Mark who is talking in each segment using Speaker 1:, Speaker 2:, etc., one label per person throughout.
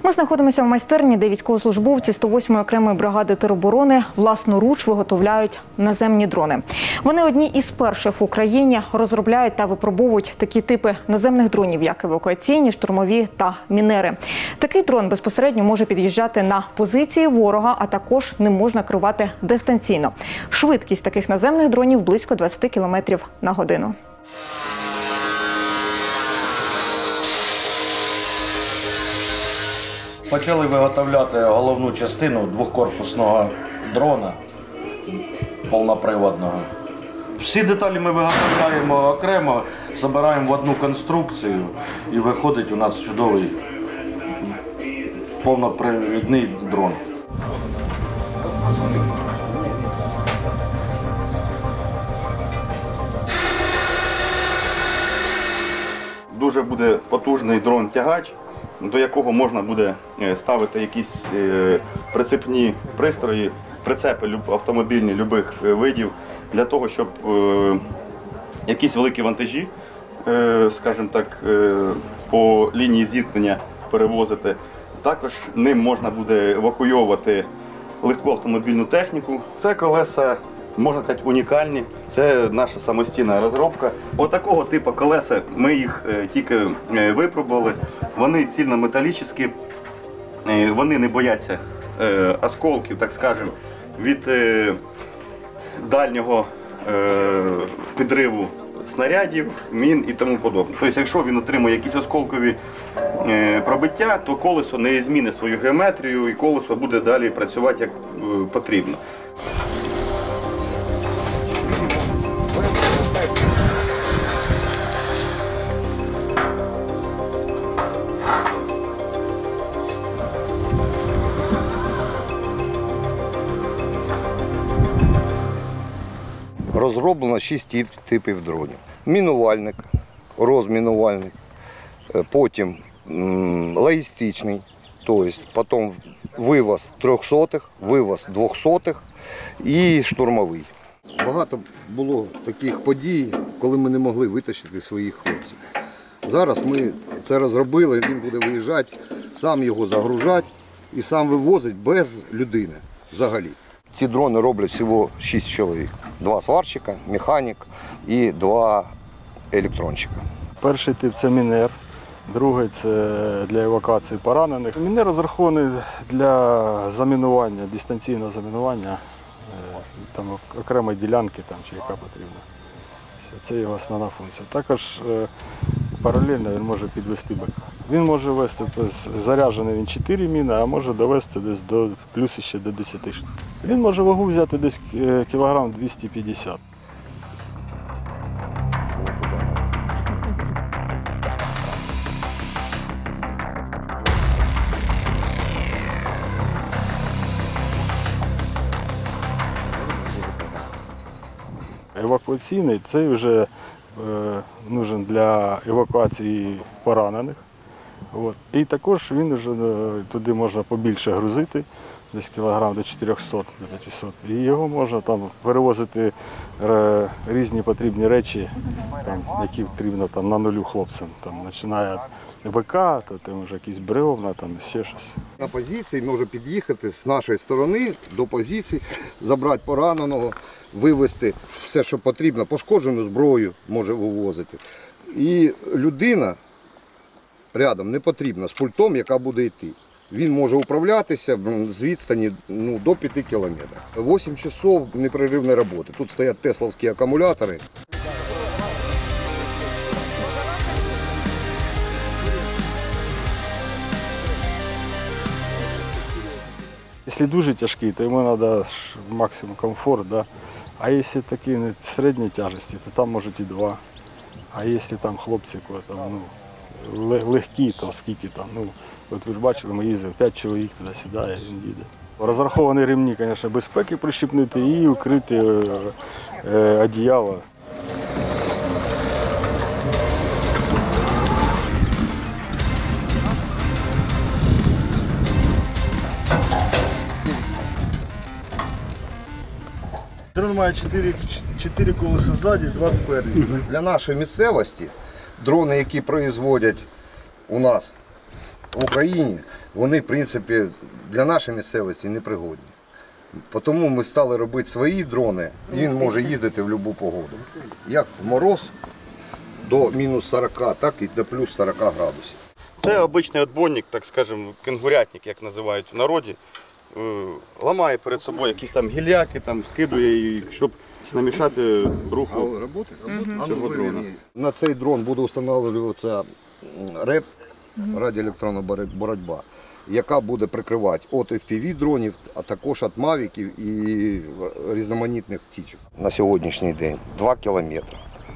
Speaker 1: Ми знаходимося в майстерні, де військовослужбовці 108-ї окремої бригади тероборони власноруч виготовляють наземні дрони. Вони одні із перших в Україні розробляють та випробовують такі типи наземних дронів, як евакуаційні, штурмові та мінери. Такий дрон безпосередньо може під'їжджати на позиції ворога, а також ним можна керувати дистанційно. Швидкість таких наземних дронів близько 20 км на годину.
Speaker 2: Почали виготовляти головну частину двокорпусного дрона повноприводного. Всі деталі ми виготовляємо окремо, збираємо в одну конструкцію і виходить у нас чудовий повнопривідний дрон.
Speaker 3: Дуже буде потужний дрон-тягач, до якого можна буде ставити якісь прицепні пристрої, прицепи автомобільні будь-яких видів, для того, щоб якісь великі вантажі, скажімо так, по лінії зіткнення перевозити. Також ним можна буде евакуйовувати легку автомобільну техніку. Це колеса, можна сказати, унікальні. Це наша самостійна розробка. Отакого типу колеса ми їх тільки випробували. Вони цільнометалічні, вони не бояться осколків, так скажемо, від дальнього підриву снарядів, мін і тому подобне. Тобто, якщо він отримує якісь осколкові пробиття, то колесо не змінить свою геометрію і колесо буде далі працювати як потрібно.
Speaker 4: Розроблено 6 типів дронів. Мінувальник, розмінувальник, потім логістичний, тобто потім вивоз 300-х, вивоз 200-х і штурмовий. Багато було таких подій, коли ми не могли витащити своїх хлопців. Зараз ми це розробили, він буде виїжджати, сам його загружати і сам вивозить без людини взагалі. Ці дрони роблять всього 6 чоловік. 2 сварщика, механік і 2 електронщика.
Speaker 5: Перший тип – це мінер, другий – це для евакуації поранених. Мінер розрахований для замінування, дистанційного замінування там, окремої ділянки там, чи яка потрібна. Це його основна функція. Також паралельно він може підвести БК. Він може вести, заряджений він 4 міни, а може довести десь до плюс ще до 10 штук. Він може вагу взяти десь кілограм 250. Евакуаційний – це вже нужен для евакуації поранених. От. І також він вже туди можна побільше грузити, десь кілограм до 400, до 500. І його можна там перевозити різні потрібні речі, там, які потрібно там, на нулю хлопцям. Там, починає БК, то там вже якісь бревна, там ще щось.
Speaker 4: На позиції може під'їхати з нашої сторони до позиції, забрати пораненого, вивезти все, що потрібно, пошкоджену зброю може вивозити. І людина рядом не потрібна з пультом, яка буде йти. Він може управлятися з відстані до 5 кілометрів. 8 часов непреривної роботи. Тут стоять тесловські акумулятори.
Speaker 5: Якщо дуже тяжкий, то йому треба максимум комфорт. Да? А якщо такі середні тяжесті, то там можуть і 2. А якщо там хлопці легкі, то скільки там. От ви ж бачили, ми їздили 5 чоловік туди-сюди, і він їде. Розраховані ремні, звісно, безпеки прищепнути і укрити одіяло. Дрон має 4 колеса ззаді, 2 спереді.
Speaker 4: Для нашої місцевості дрони, які производять у нас в Україні, вони, в принципі, для нашої місцевості непригодні. Тому ми стали робити свої дрони, і він може їздити в будь-яку погоду. Як в мороз до мінус 40, так і до плюс 40 градусів.
Speaker 3: Це обичний отбойник, так скажемо, кенгурятник, як називають в народі. Ламає перед собою якісь там гілляки, там, скидує, і, щоб намішати руху цього дрона.
Speaker 4: На цей дрон буде встановлюватися РЕП, радіоелектронна боротьба, яка буде прикривати від FPV дронів, а також від мавіків і різноманітних птічок. На сьогоднішній день 2 кілометри.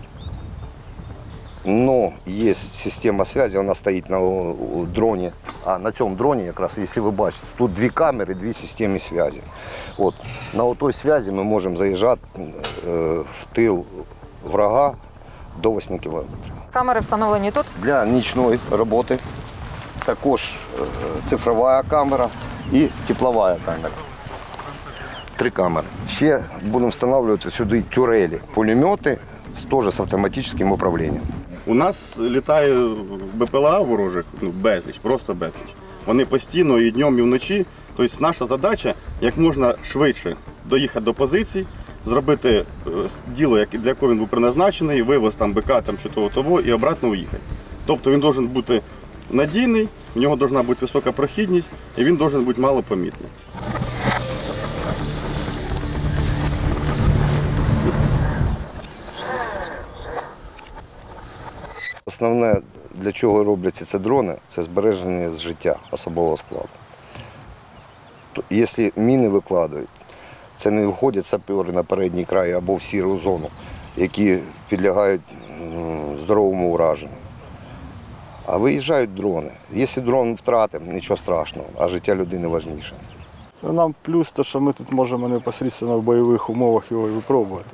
Speaker 4: Но є система зв'язку, вона стоїть на дроні. А на цьому дроні, якраз, якщо ви бачите, тут 2 камери, 2 системи зв'язку. От, на той зв'язку ми можемо заїжджати в тил врага до 8 кілометрів.
Speaker 1: Камери встановлені тут.
Speaker 4: Для нічної роботи також цифрова камера і теплова камера. 3 камери. Ще будемо встановлювати сюди тюрелі, пулемети, теж з автоматичним управлінням.
Speaker 3: У нас літає БПЛА ворожих, безліч, просто безліч. Вони постійно і днем, і вночі. Тобто наша задача як можна швидше доїхати до позицій, зробити діло, для якого він був призначений, вивоз там БК там, чи того, і обратно уїхати. Тобто він має бути надійний, в нього має бути висока прохідність, і він має бути малопомітний.
Speaker 4: Основне, для чого робляться ці дрони, це збереження з життя особового складу. Якщо міни викладають, це не виходять сапери на передній край або в сіру зону, які підлягають здоровому ураженню. А виїжджають дрони. Якщо дрон втратимо, нічого страшного, а життя людини важніше.
Speaker 5: Нам плюс те, що ми тут можемо непосередньо в бойових умовах його і випробувати.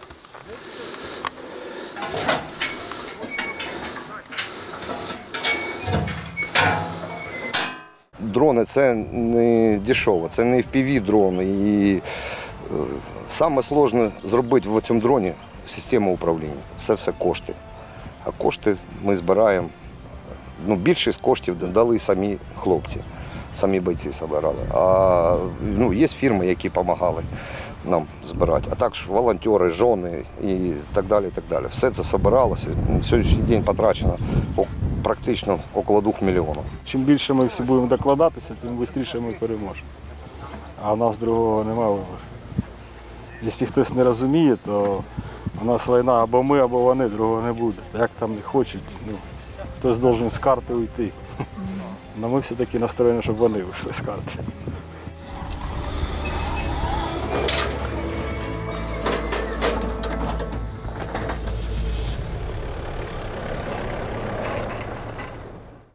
Speaker 4: Дрони – це не дешево, це не FPV-дрони. І саме складне зробити в цьому дроні систему управління. Це все кошти. А кошти ми збираємо. Більшість коштів дали самі хлопці, самі бойці збирали. А є фірми, які допомагали нам збирати. А також волонтери, жони і так далі. Так далі. Все це збиралося. На сьогоднішній день потрачено практично около 2 мільйонів.
Speaker 5: Чим більше ми всі будемо докладатися, тим швидше ми переможемо. А в нас другого немає вибору. Якщо хтось не розуміє, то у нас війна або ми, або вони, другого не буде. Як там не хочуть, хтось має з карти уйти. Але ми все-таки настроєні, щоб вони вийшли з карти.